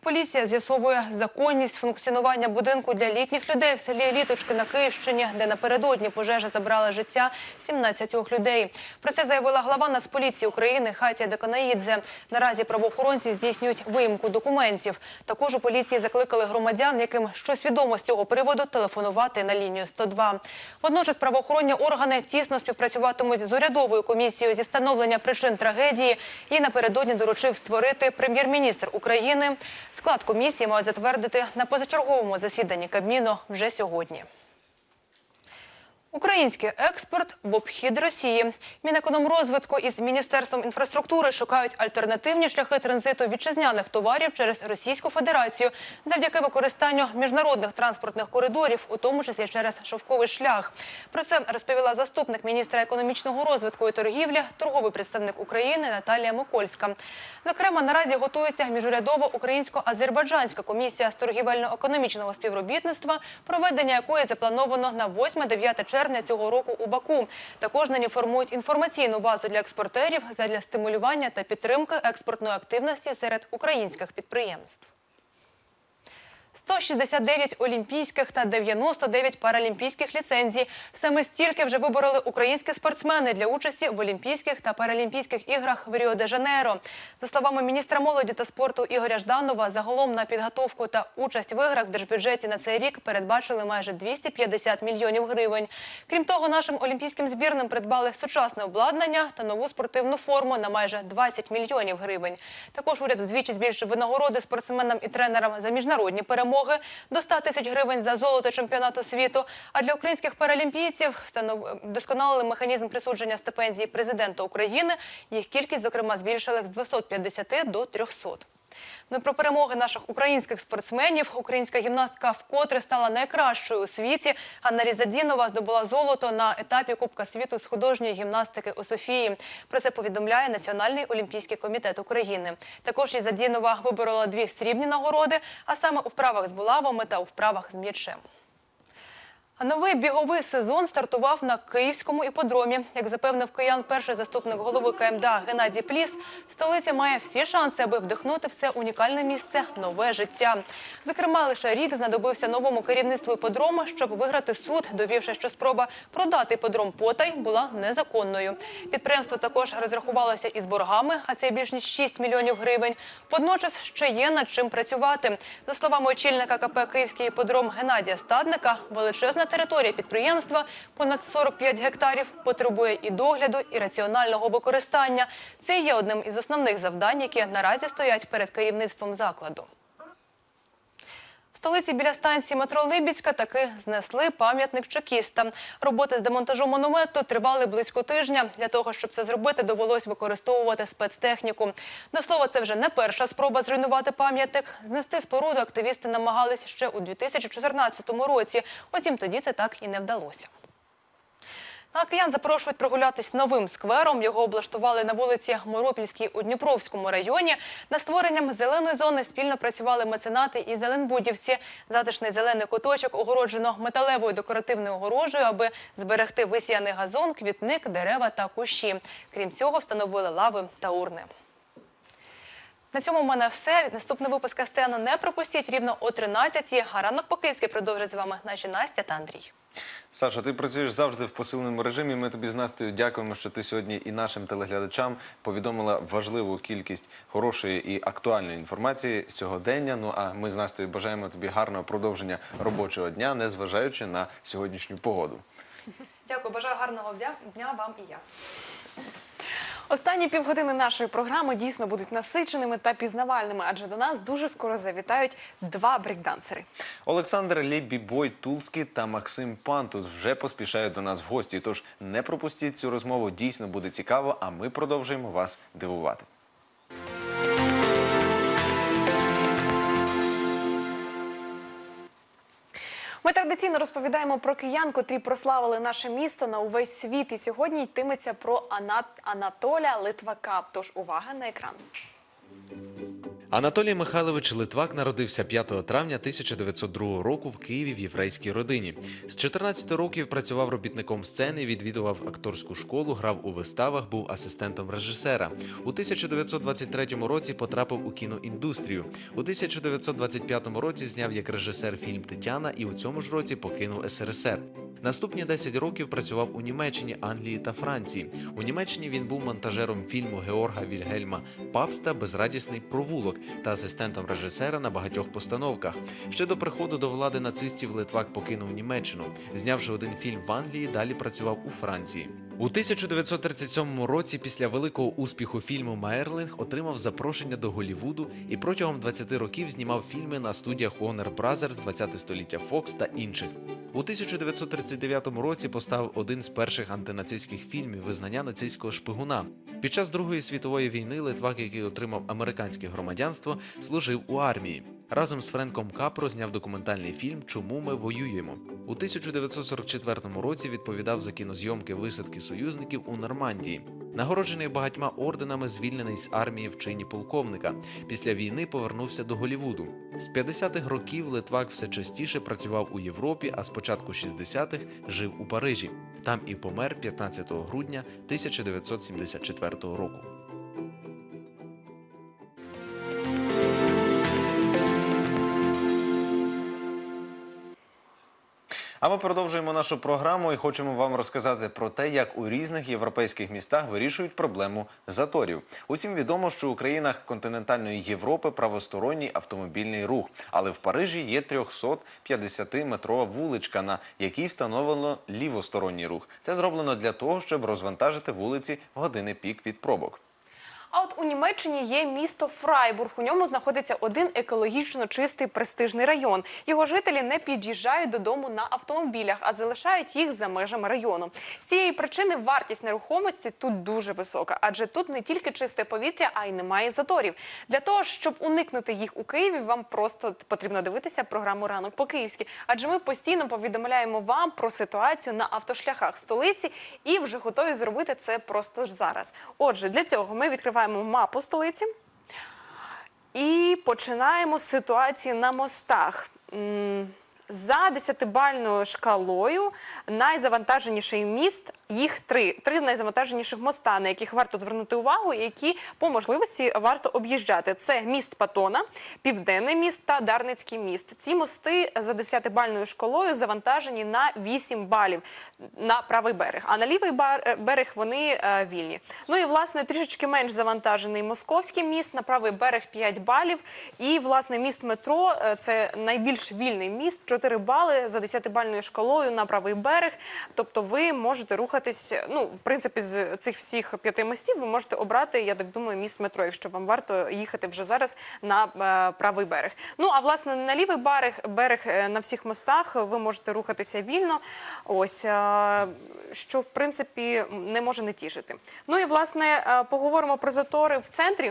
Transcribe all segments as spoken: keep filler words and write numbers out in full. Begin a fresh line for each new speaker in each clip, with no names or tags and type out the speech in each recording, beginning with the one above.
Поліція з'ясовує законність функціонування будинку для літніх людей в селі Літочки на Київщині, де напередодні пожежа забрала життя сімнадцятьох людей. Про це заявила глава Нацполіції України Хатія Деканаїдзе. Наразі правоохоронці здійснюють виїмку документів. Також у поліції закликали громадян, яким щось відомо з цього приводу, телефонувати на лінію сто два. Водночас правоохоронні органи тісно співпрацюватимуть з урядовою комісією зі встановлення причин трагедії. Їй напередодні доручив створити прем'єр-міністр України. Склад комісії мають затвердити на позачерговому засіданні Кабміну вже сьогодні. Український експорт в обхід Росії. Мінекономрозвитку із Міністерством інфраструктури шукають альтернативні шляхи транзиту вітчизняних товарів через Російську Федерацію завдяки використанню міжнародних транспортних коридорів, у тому числі через шовковий шлях. Про це розповіла заступник міністра економічного розвитку і торгівлі, торговий представник України Наталія Микольська. Зокрема, наразі готується міжурядова українсько-азербайджанська комісія з торгівельно-економічного співробітництва, проведення якої заплановано на восьме-дев'яте червня цього року у Баку. Також нині формують інформаційну базу для експортерів задля стимулювання та підтримки експортної активності серед українських підприємств. сто шістдесят дев'ять олімпійських та дев'яносто дев'ять паралімпійських ліцензій. Саме стільки вже вибороли українські спортсмени для участі в Олімпійських та Паралімпійських іграх в Ріо-де-Жанейро. За словами міністра молоді та спорту Ігоря Жданова, загалом на підготовку та участь в іграх в держбюджеті на цей рік передбачили майже двісті п'ятдесят мільйонів гривень. Крім того, нашим олімпійським збірним придбали сучасне обладнання та нову спортивну форму на майже двадцять мільйонів гривень. Також уряд вдвічі збільшив винагороди спортсменам і тренерам за міжнародні перемоги до ста тисяч гривень за золото чемпіонату світу. А для українських паралімпійців вдосконалили механізм присудження стипендій президента України. Їх кількість, зокрема, збільшили з двохсот п'ятдесяти до трьохсот. Ну, про перемоги наших українських спортсменів. Українська гімнастка вкотре стала найкращою у світі. Анна Різадінова здобула золото на етапі Кубка світу з художньої гімнастики у Софії. Про це повідомляє Національний олімпійський комітет України. Також Різадінова виборола дві срібні нагороди, а саме у вправах з булавами та у вправах з м'ячем. А новий біговий сезон стартував на Київському іпподромі. Як запевнив киян перший заступник голови КМДА Геннадій Пліс, столиця має всі шанси, аби вдихнути в це унікальне місце нове життя. Зокрема, лише рік знадобився новому керівництву іпподрому, щоб виграти суд, довівши, що спроба продати іпподром потай була незаконною. Підприємство також розрахувалося із боргами, а це більш ніж шість мільйонів гривень. Водночас ще є над чим працювати. За словами очільника КП «Київський іпподром» Геннадія Стадника, величезна територія підприємства, понад сорок п'ять гектарів, потребує і догляду, і раціонального використання. Це є одним із основних завдань, які наразі стоять перед керівництвом закладу. В столиці біля станції метро Либідська таки знесли пам'ятник чекістам. Роботи з демонтажу монументу тривали близько тижня. Для того, щоб це зробити, довелось використовувати спецтехніку. До слова, це вже не перша спроба зруйнувати пам'ятник. Знести споруду активісти намагались ще у дві тисячі чотирнадцятому році. Утім, тоді це так і не вдалося. А киян запрошують прогулятись новим сквером. Його облаштували на вулиці Моропільській у Дніпровському районі. Над створенням зеленої зони спільно працювали меценати і зеленбудівці. Затишний зелений куточок огороджено металевою декоративною огорожею, аби зберегти висіяний газон, квітник, дерева та кущі. Крім цього, встановили лави та урни. На цьому в мене все. Наступний випуск СТН не пропустіть рівно о тринадцятій. А ранок по-київськи продовжать з вами наші Настя та Андрій.
Саша, ти працюєш завжди в посиленому режимі. Ми тобі з Настею дякуємо, що ти сьогодні і нашим телеглядачам повідомила важливу кількість хорошої і актуальної інформації сьогодення. Ну а ми з Настею бажаємо тобі гарного продовження робочого дня, незважаючи на сьогоднішню погоду.
Дякую, бажаю гарного дня вам і я.
Останні півгодини нашої програми дійсно будуть насиченими та пізнавальними, адже до нас дуже скоро завітають два брейкдансери.
Олександр Лєбібой Тулський та Максим Пантус вже поспішають до нас в гості. Тож не пропустіть цю розмову, дійсно буде цікаво, а ми продовжуємо вас дивувати.
Ми традиційно розповідаємо про киян, котрі прославили наше місто на увесь світ. І сьогодні йтиметься про Анат... Анатоля Литвака. Тож увага на екран.
Анатолій Михайлович Литвак народився п'ятого травня тисяча дев'ятсот другого року в Києві в єврейській родині. З чотирнадцяти років працював робітником сцени, відвідував акторську школу, грав у виставах, був асистентом режисера. У тисяча дев'ятсот двадцять третьому році потрапив у кіноіндустрію. У тисяча дев'ятсот двадцять п'ятому році зняв як режисер фільм «Тетяна» і у цьому ж році покинув ес ер ес ер. Наступні десять років працював у Німеччині, Англії та Франції. У Німеччині він був монтажером фільму Георга Вільгельма Папста «Безрадісний провулок» та асистентом режисера на багатьох постановках. Ще до приходу до влади нацистів Литвак покинув Німеччину. Знявши один фільм в Англії, далі працював у Франції. У тисяча дев'ятсот тридцять сьомому році після великого успіху фільму «Мейерлинг» отримав запрошення до Голлівуду і протягом двадцяти років знімав фільми на студіях Warner Brothers, двадцяте століття Фокс та інших. У тисяча дев'ятсот тридцять дев'ятому році поставив один з перших антинацистських фільмів «Визнання нацистського шпигуна». Під час Другої світової війни Литвак, який отримав американське громадянство, служив у армії. Разом з Френком Капро зняв документальний фільм «Чому ми воюємо?». У тисяча дев'ятсот сорок четвертому році відповідав за кінозйомки висадки союзників у Нормандії. Нагороджений багатьма орденами, звільнений з армії в чині полковника. Після війни повернувся до Голлівуду. З п'ятдесятих років Литвак все частіше працював у Європі, а з початку шістдесятих жив у Парижі. Там і помер п'ятнадцятого грудня тисяча дев'ятсот сімдесят четвертого року.
А ми продовжуємо нашу програму і хочемо вам розказати про те, як у різних європейських містах вирішують проблему заторів. Усім відомо, що у країнах континентальної Європи правосторонній автомобільний рух. Але в Парижі є трьохсотп'ятдесятиметрова вуличка, на якій встановлено лівосторонній рух. Це зроблено для того, щоб розвантажити вулиці в години пік від пробок.
А от у Німеччині є місто Фрайбург. У ньому знаходиться один екологічно чистий престижний район. Його жителі не під'їжджають додому на автомобілях, а залишають їх за межами району. З цієї причини вартість нерухомості тут дуже висока, адже тут не тільки чисте повітря, а й немає заторів. Для того, щоб уникнути їх у Києві, вам просто потрібно дивитися програму «Ранок по-київськи», адже ми постійно повідомляємо вам про ситуацію на автошляхах столиці і вже готові зробити це просто ж зараз. Отже, для цього ми відкриваємо мапу столиці і починаємо з ситуації на мостах. За десятибальною шкалою найзавантаженіший міст, їх три. Три найзавантаженіших моста, на яких варто звернути увагу і які по можливості варто об'їжджати. Це міст Патона, Південний міст та Дарницький міст. Ці мости за десятибальною шкалою завантажені на вісім балів на правий берег, а на лівий берег вони е, вільні. Ну і, власне, трішечки менш завантажений Московський міст, на правий берег п'ять балів. І, власне, міст метро – це найбільш вільний міст, чотири бали за десятибальною шкалою на правий берег. Тобто ви можете рухатись, ну, в принципі, з цих всіх п'яти мостів ви можете обрати, я так думаю, міст метро, якщо вам варто їхати вже зараз на е, правий берег. Ну, а, власне, на лівий берег, берег е, на всіх мостах ви можете рухатися вільно, ось, е, що, в принципі, не може не тішити. Ну і, власне, е, поговоримо про затори в центрі.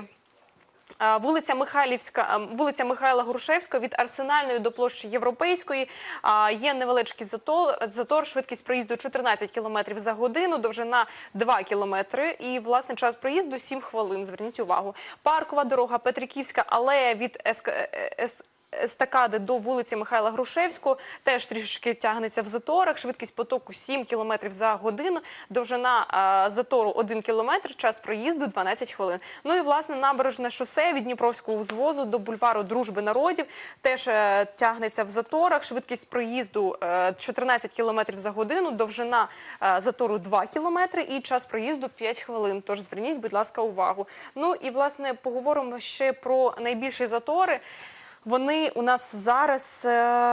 Вулиця Михайлівська, вулиця Михайла Грушевського від Арсенальної до площі Європейської. Є невеличкий затор, затор, швидкість проїзду чотирнадцять кілометрів за годину, довжина два кілометри і, власне, час проїзду сім хвилин, зверніть увагу. Паркова дорога, Петриківська алея від ес... ес... естакади до вулиці Михайла Грушевського теж трішечки тягнеться в заторах, швидкість потоку сім кілометрів за годину, довжина а, затору один кілометр, час проїзду дванадцять хвилин. Ну і, власне, набережне шосе від Дніпровського узвозу до бульвару Дружби народів теж а, тягнеться в заторах, швидкість проїзду а, чотирнадцять кілометрів за годину, довжина а, затору два кілометри і час проїзду п'ять хвилин. Тож зверніть, будь ласка, увагу. Ну і, власне, поговоримо ще про найбільші затори. Вони у нас зараз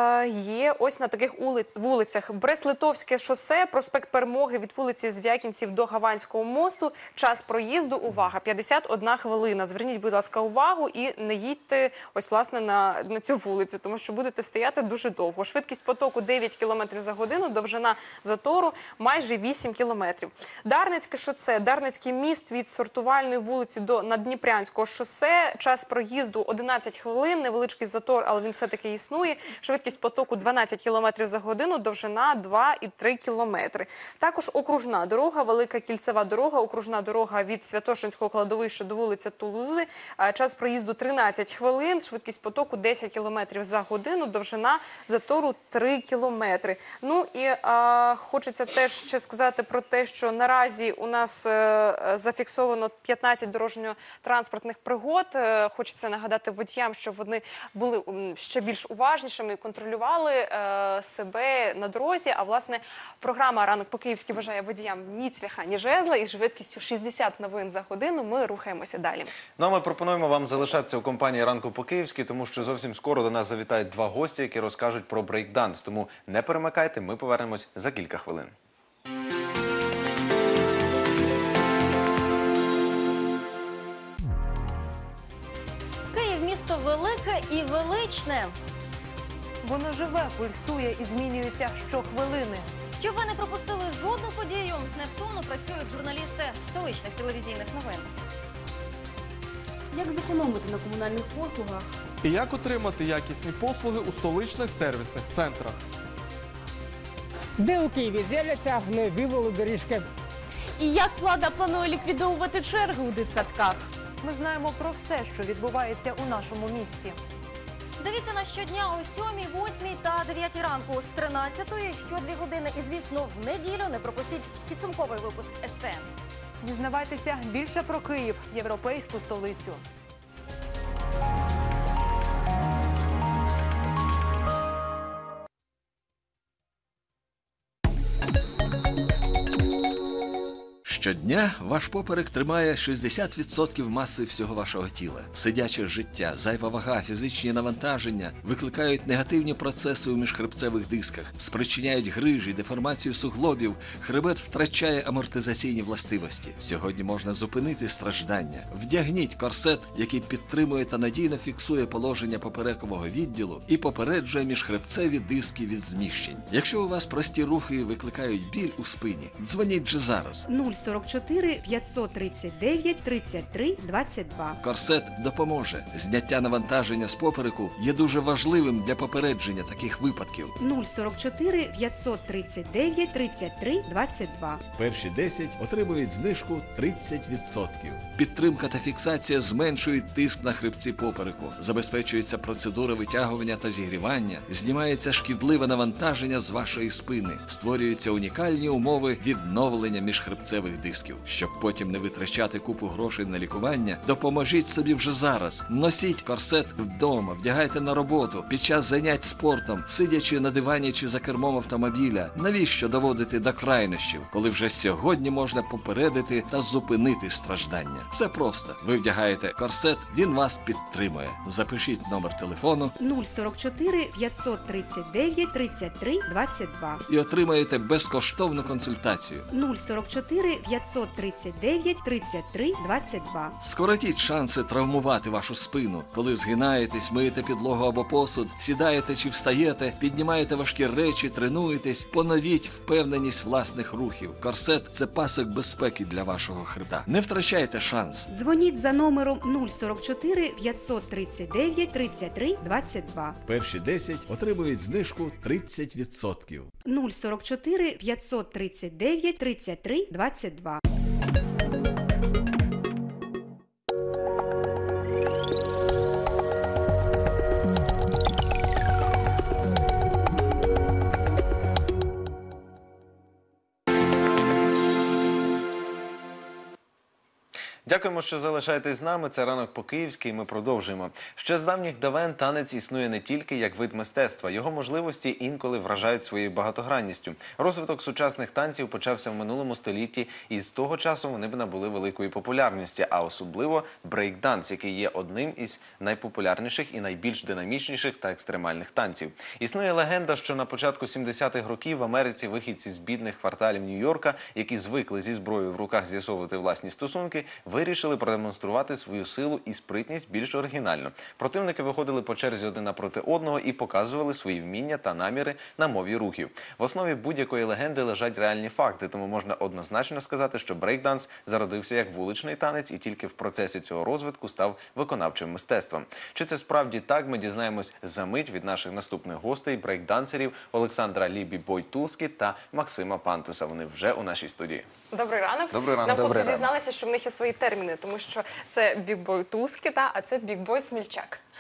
є ось на таких вулицях. Брест-Литовське шосе, проспект Перемоги від вулиці Звягінців до Гаванського мосту. Час проїзду, увага, п'ятдесят одна хвилина. Зверніть, будь ласка, увагу і не їдьте ось, власне, на, на цю вулицю, тому що будете стояти дуже довго. Швидкість потоку дев'ять кілометрів за годину, довжина затору майже вісім кілометрів. Дарницьке шосе, Дарницький міст від Сортувальної вулиці до Наддніпрянського шосе. Час проїзду одинадцять хвилин, невеличкий невеличкий затор, але він все-таки існує. Швидкість потоку дванадцять кілометрів за годину, довжина два і три кілометри. Також окружна дорога, велика кільцева дорога, окружна дорога від Святошинського кладовища до вулиці Тулузи. Час проїзду тринадцять хвилин, швидкість потоку десять кілометрів за годину, довжина затору три кілометри. Ну і а, хочеться теж ще сказати про те, що наразі у нас а, зафіксовано п'ятнадцять дорожньо-транспортних пригод. А, хочеться нагадати водіям, щоб вони були ще більш уважнішими і контролювали а, себе на дорозі. А власне програма «Ранок по-київськи» бажає водіям ні цвяха, ні жезла, і швидкістю шістдесят новин за годину ми рухаємося далі.
Ну а ми пропонуємо вам залишатися у компанії «Ранку по-київськи», тому що зовсім скоро до нас завітають два гості, які розкажуть про брейкданс. Тому не перемикайте, ми повернемось за кілька хвилин.
Київ – місто велике і величне.
Воно живе, пульсує і змінюється щохвилини.
Щоб ви не пропустили жодну подію, невтомно працюють журналісти столичних телевізійних новин.
Як зекономити на комунальних послугах?
І як отримати якісні послуги у столичних сервісних центрах?
Де у Києві з'являться нові велодоріжки?
І як влада планує ліквідовувати черги у дитсадках?
Ми знаємо про все, що відбувається у нашому місті.
Дивіться нас щодня о сьомій, восьмій та дев'ятій ранку з тринадцятої, щодві години. І, звісно, в неділю не пропустіть підсумковий випуск ес те ем.
Дізнавайтеся більше про Київ, європейську столицю.
Щодня ваш поперек тримає шістдесят відсотків маси всього вашого тіла. Сидяче життя, зайва вага, фізичні навантаження викликають негативні процеси у міжхребцевих дисках, спричиняють грижі, деформацію суглобів, хребет втрачає амортизаційні властивості. Сьогодні можна зупинити страждання. Вдягніть корсет, який підтримує та надійно фіксує положення поперекового відділу і попереджує міжхребцеві диски від зміщень. Якщо у вас прості рухи викликають біль у спині, дзвоніть вже зараз.
нуль сорок чотири п'ятсот тридцять дев'ять тридцять три двадцять два.
Корсет допоможе. Зняття навантаження з попереку є дуже важливим для попередження таких випадків.
нуль сорок чотири п'ятсот тридцять дев'ять тридцять три двадцять два.
Перші десять отримують знижку тридцять відсотків.
Підтримка та фіксація зменшують тиск на хребці попереку. Забезпечується процедура витягування та зігрівання. Знімається шкідливе навантаження з вашої спини. Створюються унікальні умови відновлення міжхребцевих дисків. Щоб потім не витрачати купу грошей на лікування, допоможіть собі вже зараз. Носіть корсет вдома, вдягайте на роботу, під час занять спортом, сидячи на дивані чи за кермом автомобіля. Навіщо доводити до крайнощів, коли вже сьогодні можна попередити та зупинити страждання? Все просто. Ви вдягаєте корсет, він вас підтримує. Запишіть номер телефону
нуль сорок чотири п'ятсот тридцять дев'ять тридцять три двадцять два.
і отримаєте безкоштовну консультацію.
нуль сорок чотири п'ятсот тридцять дев'ять тридцять три двадцять два.
Скоротіть шанси травмувати вашу спину, коли згинаєтесь, миєте підлогу або посуд, сідаєте чи встаєте, піднімаєте важкі речі, тренуєтесь, поновіть впевненість власних рухів. Корсет – це пасок безпеки для вашого хребта. Не втрачайте шанс.
Дзвоніть за номером нуль сорок чотири п'ятсот тридцять дев'ять тридцять три двадцять два.
Перші десять отримують знижку тридцять відсотків.
нуль сорок чотири п'ятсот тридцять дев'ять тридцять три двадцять два.
Дякуємо, що залишаєтесь з нами. Це «Ранок по-київськи» і ми продовжуємо. Ще з давніх давен танець існує не тільки як вид мистецтва. Його можливості інколи вражають своєю багатогранністю. Розвиток сучасних танців почався в минулому столітті, і з того часу вони б набули великої популярності, а особливо брейк-данс, який є одним із найпопулярніших і найбільш динамічніших та екстремальних танців. Існує легенда, що на початку сімдесятих років в Америці вихідці з бідних кварталів Нью-Йорка, які звикли зі зброєю в руках з'ясовувати власні стосунки, вирішили вирішили продемонструвати свою силу і спритність більш оригінально. Противники виходили по черзі один напроти одного і показували свої вміння та наміри на мові рухів. В основі будь-якої легенди лежать реальні факти, тому можна однозначно сказати, що брейкданс зародився як вуличний танець і тільки в процесі цього розвитку став виконавчим мистецтвом. Чи це справді так, ми дізнаємось за мить від наших наступних гостей, брейкдансерів Олександра Лібі-Бойтулски та Максима Пантуса. Вони вже у нашій студії.
Добрий ранок.
Добрий ранок.
Нам хлопці
Добрий ранок.
зізналися, що в них є свої терміни, тому що це бікбой Тулски, та, а це бікбой Смільчак.